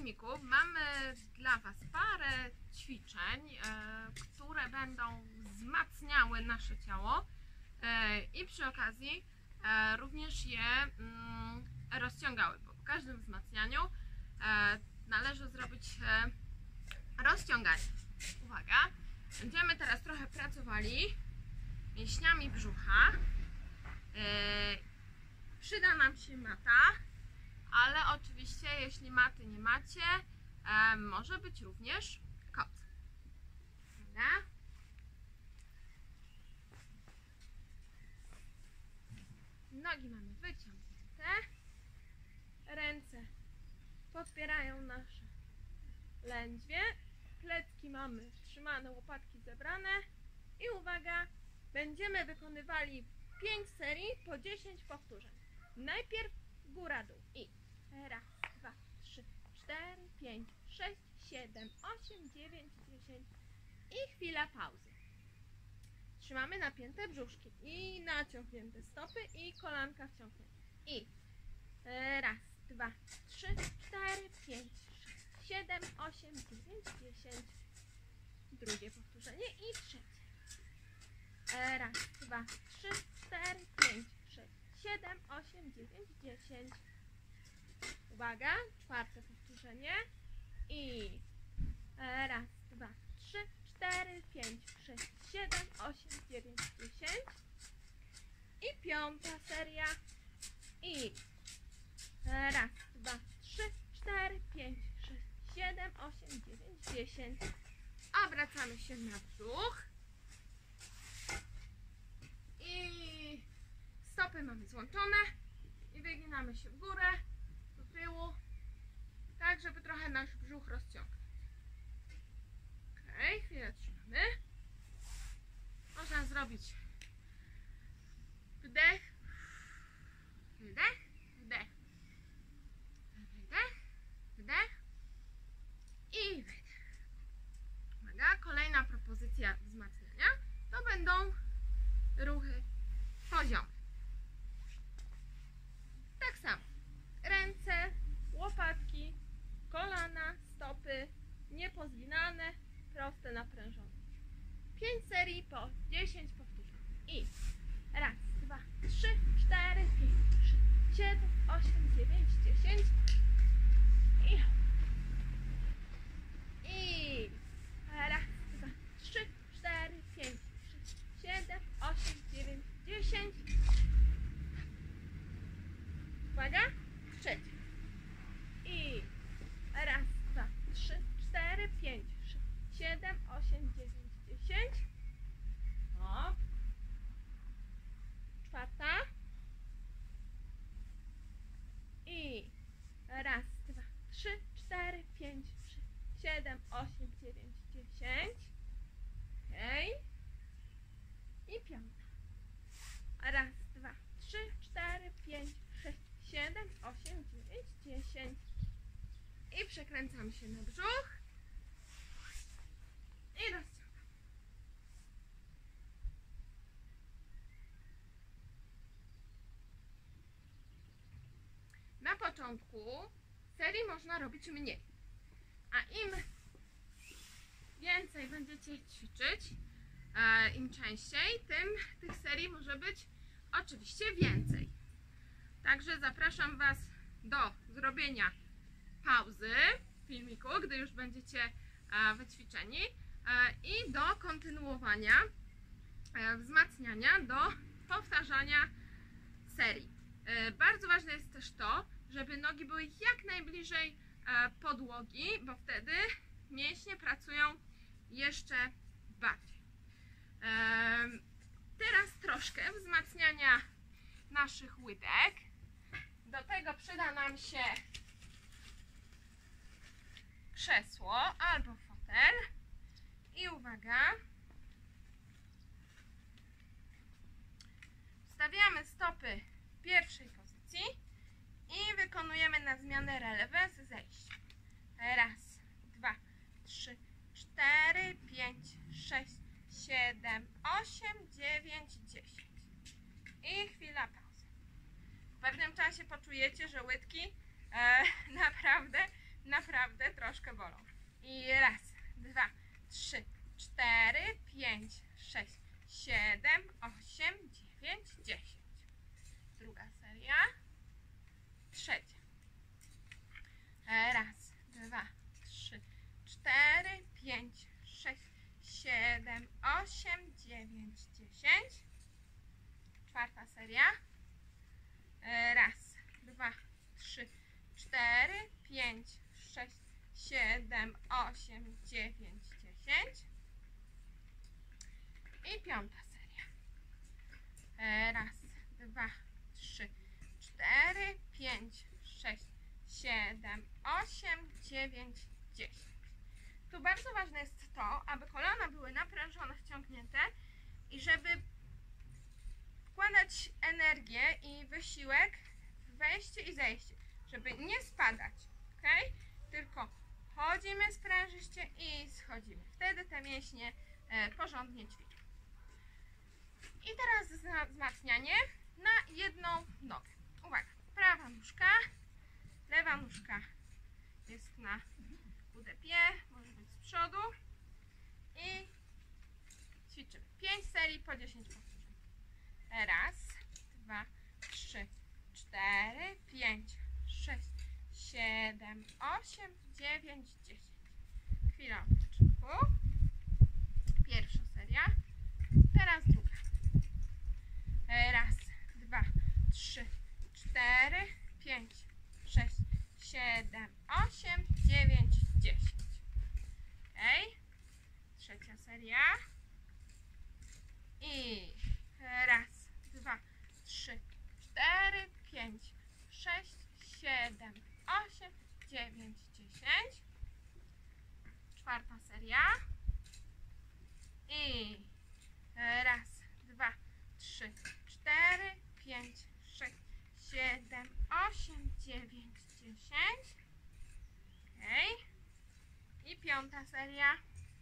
filmiku mamy dla Was parę ćwiczeń, które będą wzmacniały nasze ciało i przy okazji również je rozciągały, bo po każdym wzmacnianiu należy zrobić rozciąganie. Uwaga, będziemy teraz trochę pracowali mięśniami brzucha. Przyda nam się mata, ale oczywiście jeśli maty nie macie, może być również kot. Dobra? Nogi mamy wyciągnięte, ręce podpierają nasze lędźwie, plecki mamy trzymane, łopatki zebrane i uwaga, będziemy wykonywali 5 serii po 10 powtórzeń. Najpierw góra-dół i raz, 2, 3, 4, 5, 6, 7, 8, 9, 10 i chwila pauzy. Trzymamy napięte brzuszki i naciągnięte stopy i kolanka wciągnięte. I raz, 2, 3, 4, 5, 6, 7, 8, 9, 10. Drugie powtórzenie i trzecie. Raz, 2, 3, 4, 5, 6, 7, 8, 9, 10. Uwaga, czwarte powtórzenie. I raz, 2, 3, 4, 5, 6, 7, 8, 9, 10. I piąta seria. I raz, 2, 3, 4, 5, 6, 7, 8, 9, 10. Obracamy się na brzuch. I stopy mamy złączone. I wyginamy się w górę, do tyłu. Tak, żeby trochę nasz brzuch rozciągnąć. Ok, chwilę trzymamy. Można zrobić wdech, wdech, wdech, wdech, wdech i wydech. Uwaga, kolejna propozycja wzmacniania to będą ruchy poziome. Tak samo. Ręce, łopatki, kolana, stopy niepozginane, proste, naprężone. 5 serii po 10 powtórzeń. I raz, 2, 3, 4, 5, 6, 7, 8, 9, 10. I raz, 2, 3, 4, 5, 6, 7, 8, 9, 10. Uwaga, trzecie. I raz, 2, 3, 4, 5, 6, 7, 8, 9, 10. O. Czwarta. I raz, 2, 3, 4, 5, 6, 7, 8, 9, 10. Okej. I piąta. Raz, 2, 3, 4, 5, 6, 7, 8, 9, 10. I przekręcam się na brzuch. I rozciągam. Na początku serii można robić mniej. A im więcej będziecie ćwiczyć, im częściej, tym tych serii może być oczywiście więcej. Także zapraszam Was do zrobienia pauzy w filmiku, gdy już będziecie wyćwiczeni, i do kontynuowania wzmacniania, do powtarzania serii. Bardzo ważne jest też to, żeby nogi były jak najbliżej podłogi, bo wtedy mięśnie pracują jeszcze bardziej. Teraz troszkę wzmacniania naszych łydek. Do tego przyda nam się krzesło albo fotel. I uwaga, wstawiamy stopy w pierwszej pozycji i wykonujemy na zmianę relewę z zejściem. Raz, 2, 3, 4, 5, 6, 7, 8, 9, 10. I chwila pauzy. W pewnym czasie poczujecie, że łydki naprawdę naprawdę troszkę bolą. I raz, 2, 3, 4, 5, 6, 7, 8, 9, 10. Druga seria. Trzecia. Raz, 2, 3, 4, 5, 6, 7, 8, 9, 10. Czwarta seria. Raz, 2, 3, 4, 5, 6, 7, 8, 9, 10. I piąta seria. Raz, 2, 3, 4, 5, 6, 7, 8, 9, 10. Tu bardzo ważne jest to, aby kolana były naprężone, wciągnięte i żeby wkładać energię i wysiłek w wejście i zejście, żeby nie spadać, ok? Tylko chodzimy sprężyście i schodzimy. Wtedy te mięśnie porządnie ćwiczą. I teraz wzmacnianie na jedną nogę. Uwaga, prawa nóżka, lewa nóżka jest na udepie, może być z przodu i ćwiczymy. 5 serii po 10 powtórzeń. Raz, 2, 3, 4, 5, 6, 7, 8, 9, 10. Chwila odpoczynku. Pierwsza seria. Teraz druga. Raz, 2, 3, 4, 5, 6, 7, 8, 9, 10. Ok. Trzecia seria. I raz, 2, 3, 4, 5, 6, 7, 8, 9, 10. Czwarta seria. I raz, 2, 3, 4, 5, 6, 7, 8, 9, 10. Ok. I piąta seria.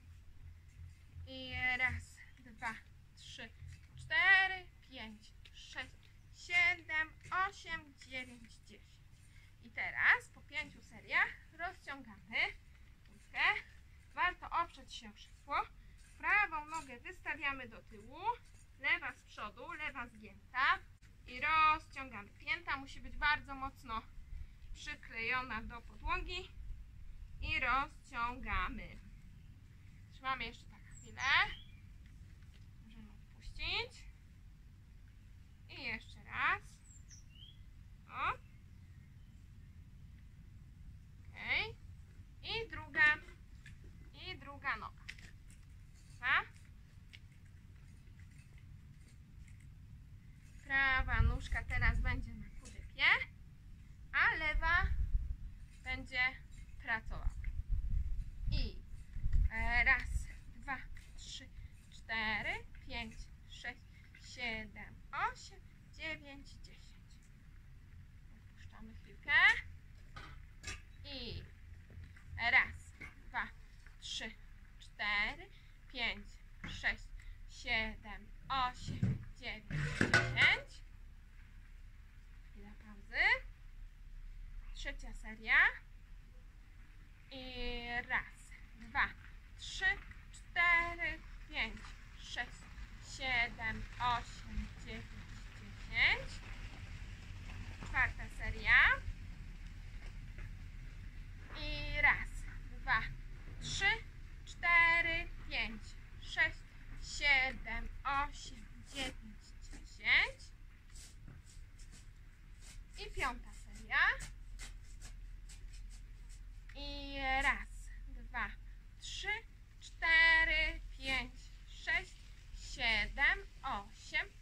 I raz, 2, 3, 4, 5, 6, 7, 8, 9, 10. I teraz po 5 seriach rozciągamy łydkę. Warto oprzeć się o krzesło. Prawą nogę wystawiamy do tyłu, lewa z przodu, lewa zgięta i rozciągamy. Pięta musi być bardzo mocno przyklejona do podłogi i rozciągamy. Trzymamy jeszcze tak chwilę. Możemy odpuścić. I jeszcze raz. O. Ok. I druga noga. Prawa nóżka teraz będzie na kudepie, a lewa będzie pracowała. I raz, 2, 3, 4, 5, 6, 7, 8, 9, 10. Odpuszczamy chwilkę. I raz, 2, 3, 4, 5, 6, 7, 8, 9, 10. Chwila pauzy. Trzecia seria. I raz, 2, 3, 4, 5, 6, 7, 8, 9, 10. Czwarta seria. I raz, 2, 3, 4, 5, 6, 7, 8, 9, 10. I piąta seria. I raz, 2, 3, 4, 5, 6, 7, 8,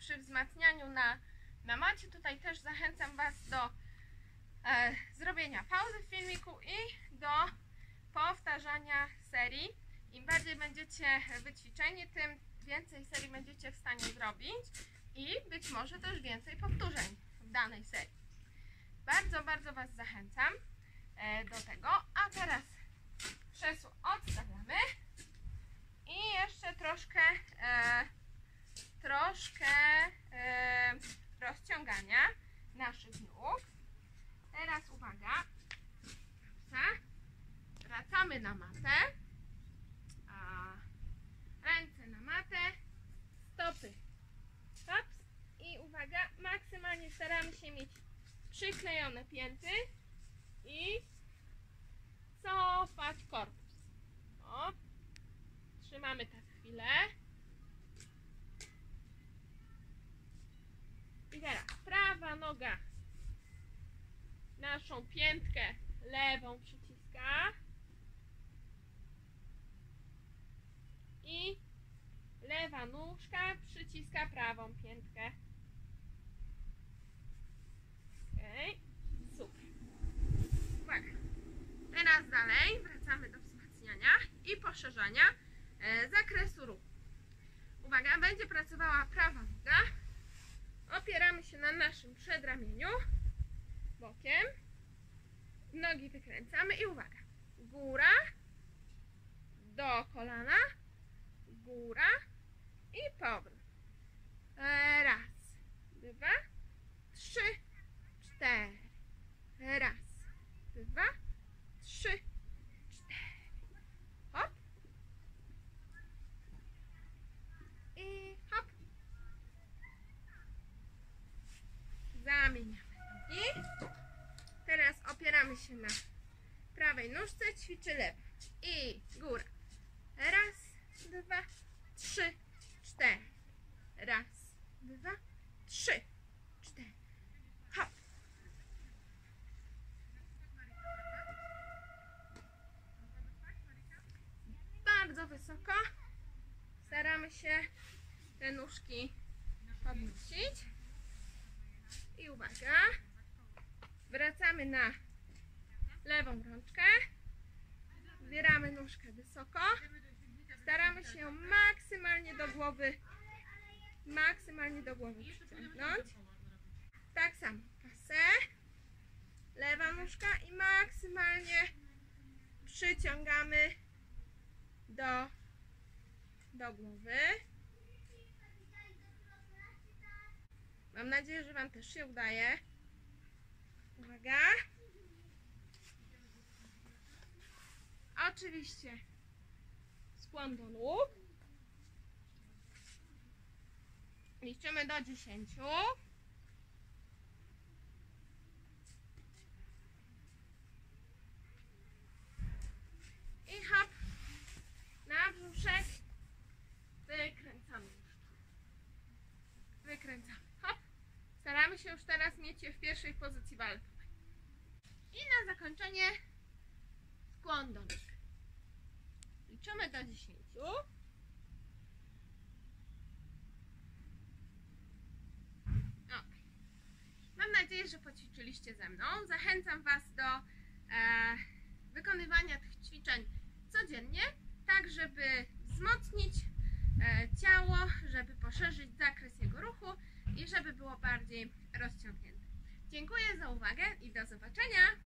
przy wzmacnianiu na macie. Tutaj też zachęcam Was do zrobienia pauzy w filmiku i do powtarzania serii. Im bardziej będziecie wyćwiczeni, tym więcej serii będziecie w stanie zrobić i być może też więcej powtórzeń w danej serii. Bardzo, bardzo Was zachęcam do tego. A teraz krzesło odstawiamy i jeszcze troszkę rozciągania naszych nóg. Teraz uwaga, wracamy na matę, ręce na matę, stopy, hops, i uwaga, maksymalnie staramy się mieć przyklejone pięty i cofać korpus. O, trzymamy tak chwilę. I teraz prawa noga naszą piętkę lewą przyciska i lewa nóżka przyciska prawą piętkę. Okej, super. Uwaga. Teraz dalej wracamy do wzmacniania i poszerzania zakresu ruchu. Uwaga, będzie pracowała prawa noga. Opieramy się na naszym przedramieniu bokiem. Nogi wykręcamy i uwaga. Góra do kolana, góra i powrót. Raz, dwa, trzy, cztery. Raz, dwa, trzy, cztery. Hop. I hop. Zamieniamy nogi. Teraz opieramy się na prawej nóżce, ćwiczy lewa. I góra. Raz, dwa, trzy, cztery. Raz, dwa, trzy, cztery. Hop. Bardzo wysoko. Staramy się te nóżki podnosić. I uwaga. Wracamy na lewą rączkę. Zbieramy nóżkę wysoko. Staramy się ją maksymalnie do głowy przyciągnąć. Tak samo pasę. Lewa nóżka i maksymalnie przyciągamy do głowy. Mam nadzieję, że Wam też się udaje. Uwaga. Oczywiście skłon do nóg. Liczymy do 10. I hop. Na brzuszek. Wykręcamy. Wykręcamy. Hop. Staramy się już teraz mieć je w pierwszej pozycji walkowej. I na zakończenie skłon do nóg. Liczymy do 10. Mam nadzieję, że poćwiczyliście ze mną. Zachęcam Was do wykonywania tych ćwiczeń codziennie, tak żeby wzmocnić ciało, żeby poszerzyć zakres jego ruchu i żeby było bardziej rozciągnięte. Dziękuję za uwagę i do zobaczenia!